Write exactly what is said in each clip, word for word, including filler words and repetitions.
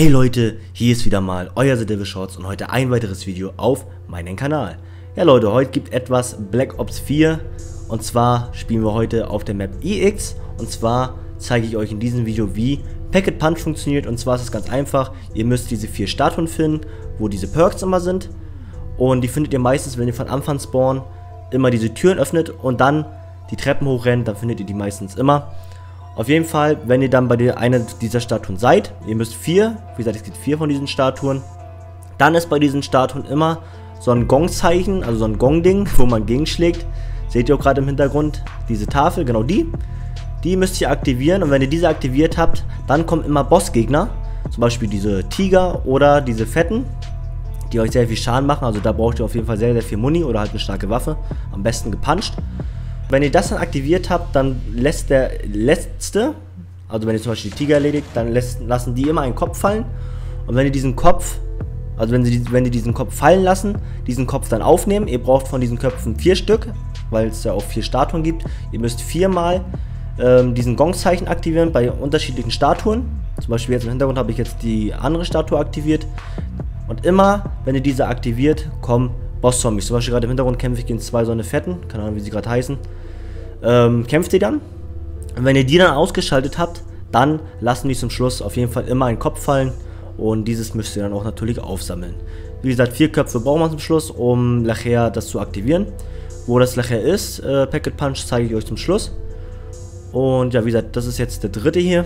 Hey Leute, hier ist wieder mal euer The Devil Shorts und heute ein weiteres Video auf meinem Kanal. Ja Leute, heute gibt etwas Black Ops vier und zwar spielen wir heute auf der Map E X und zwar zeige ich euch in diesem Video, wie Pack Punch funktioniert. Und zwar ist es ganz einfach, ihr müsst diese vier Statuen finden, wo diese Perks immer sind, und die findet ihr meistens, wenn ihr von Anfang spawnen immer diese Türen öffnet und dann die Treppen hochrennt, dann findet ihr die meistens immer. Auf jeden Fall, wenn ihr dann bei der einer dieser Statuen seid, ihr müsst vier, wie gesagt, es gibt vier von diesen Statuen, dann ist bei diesen Statuen immer so ein Gong-Zeichen, also so ein Gong-Ding, wo man gegenschlägt. Seht ihr auch gerade im Hintergrund diese Tafel, genau die. Die müsst ihr aktivieren, und wenn ihr diese aktiviert habt, dann kommen immer Bossgegner, zum Beispiel diese Tiger oder diese Fetten, die euch sehr viel Schaden machen. Also da braucht ihr auf jeden Fall sehr, sehr viel Muni oder halt eine starke Waffe, am besten gepuncht. Wenn ihr das dann aktiviert habt, dann lässt der letzte, also wenn ihr zum Beispiel die Tiger erledigt, dann lässt, lassen die immer einen Kopf fallen. Und wenn ihr diesen Kopf, also wenn sie wenn die diesen Kopf fallen lassen, diesen Kopf dann aufnehmen, ihr braucht von diesen Köpfen vier Stück, weil es ja auch vier Statuen gibt. Ihr müsst viermal ähm, diesen Gong-Zeichen aktivieren bei unterschiedlichen Statuen. Zum Beispiel jetzt im Hintergrund habe ich jetzt die andere Statue aktiviert. Und immer, wenn ihr diese aktiviert, kommen Boss-Zombies. Zum Beispiel gerade im Hintergrund kämpfe ich gegen zwei so eine Fetten, keine Ahnung wie sie gerade heißen. Ähm, kämpft ihr dann. Und wenn ihr die dann ausgeschaltet habt, dann lassen die zum Schluss auf jeden Fall immer einen Kopf fallen. Und dieses müsst ihr dann auch natürlich aufsammeln. Wie gesagt, vier Köpfe braucht man zum Schluss, um nachher das zu aktivieren. Wo das nachher ist, äh, Pack Punch, zeige ich euch zum Schluss. Und ja, wie gesagt, das ist jetzt der dritte hier.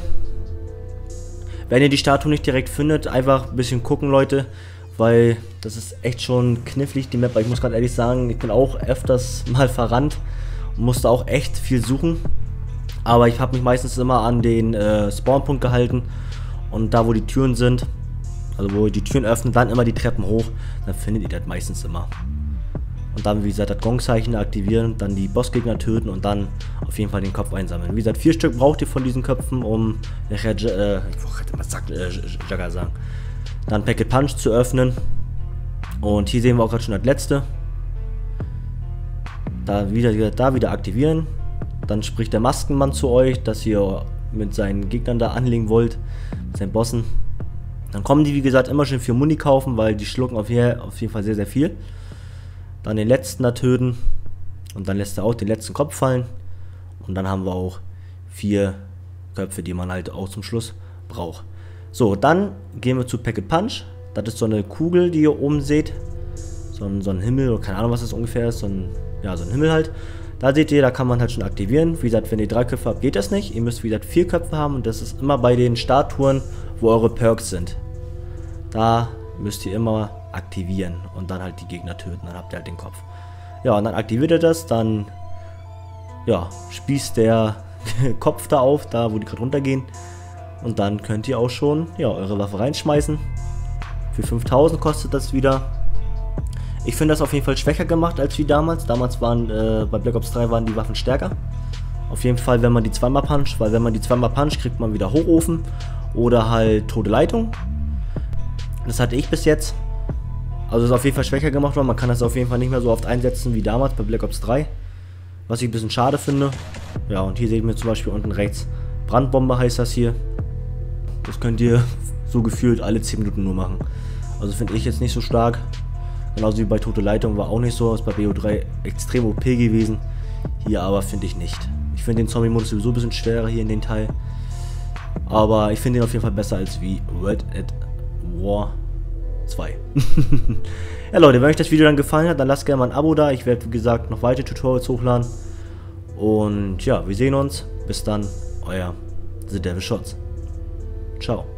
Wenn ihr die Statue nicht direkt findet, einfach ein bisschen gucken, Leute. Weil das ist echt schon knifflig, die Map. Aber ich muss gerade ehrlich sagen, ich bin auch öfters mal verrannt und musste auch echt viel suchen. Aber ich habe mich meistens immer an den äh, Spawnpunkt gehalten. Und da, wo die Türen sind, also wo die Türen öffnen, dann immer die Treppen hoch. Dann findet ihr das meistens immer. Und dann, wie gesagt, das Gong-Zeichen aktivieren, dann die Bossgegner töten und dann auf jeden Fall den Kopf einsammeln. Wie gesagt, vier Stück braucht ihr von diesen Köpfen, um nachher, äh, ich wollte mal sagt, äh, Jagger sagen, dann Pack Punch zu öffnen. Und hier sehen wir auch gerade schon das letzte. Da wieder, da wieder aktivieren. Dann spricht der Maskenmann zu euch, dass ihr mit seinen Gegnern da anlegen wollt, mit seinen Bossen. Dann kommen die, wie gesagt, immer schön für Muni kaufen, weil die schlucken auf jeden Fall sehr, sehr viel. Dann den letzten da töten und dann lässt er auch den letzten Kopf fallen. Und dann haben wir auch vier Köpfe, die man halt auch zum Schluss braucht. So, dann gehen wir zu Pack Punch. Das ist so eine Kugel, die ihr oben seht. So ein, so ein Himmel, oder keine Ahnung, was das ungefähr ist. So ein, ja, so ein Himmel halt. Da seht ihr, da kann man halt schon aktivieren. Wie gesagt, wenn ihr drei Köpfe habt, geht das nicht. Ihr müsst, wie gesagt, vier Köpfe haben. Und das ist immer bei den Statuen, wo eure Perks sind. Da müsst ihr immer aktivieren und dann halt die Gegner töten. Dann habt ihr halt den Kopf. Ja, und dann aktiviert ihr das. Dann, ja, spießt der Kopf da auf, da wo die gerade runtergehen. Und dann könnt ihr auch schon, ja, eure Waffe reinschmeißen. Für fünftausend kostet das wieder. Ich finde das auf jeden Fall schwächer gemacht als wie damals. Damals waren, äh, bei Black Ops drei waren die Waffen stärker. Auf jeden Fall, wenn man die zweimal puncht, weil wenn man die zweimal puncht, kriegt man wieder Hochofen oder halt tote Leitung. Das hatte ich bis jetzt. Also ist auf jeden Fall schwächer gemacht worden. Man kann das auf jeden Fall nicht mehr so oft einsetzen wie damals bei Black Ops drei. Was ich ein bisschen schade finde. Ja, und hier sehen wir zum Beispiel unten rechts Brandbombe heißt das hier. Das könnt ihr so gefühlt alle zehn Minuten nur machen. Also finde ich jetzt nicht so stark. Genauso wie bei Tote Leitung war auch nicht so. Ist bei B O drei extrem O P gewesen. Hier aber finde ich nicht. Ich finde den Zombie-Modus sowieso ein bisschen schwerer hier in den Teil. Aber ich finde ihn auf jeden Fall besser als wie Red at War zwei. Ja Leute, wenn euch das Video dann gefallen hat, dann lasst gerne mal ein Abo da. Ich werde, wie gesagt, noch weitere Tutorials hochladen. Und ja, wir sehen uns. Bis dann, euer The Devil Shorts. Ciao.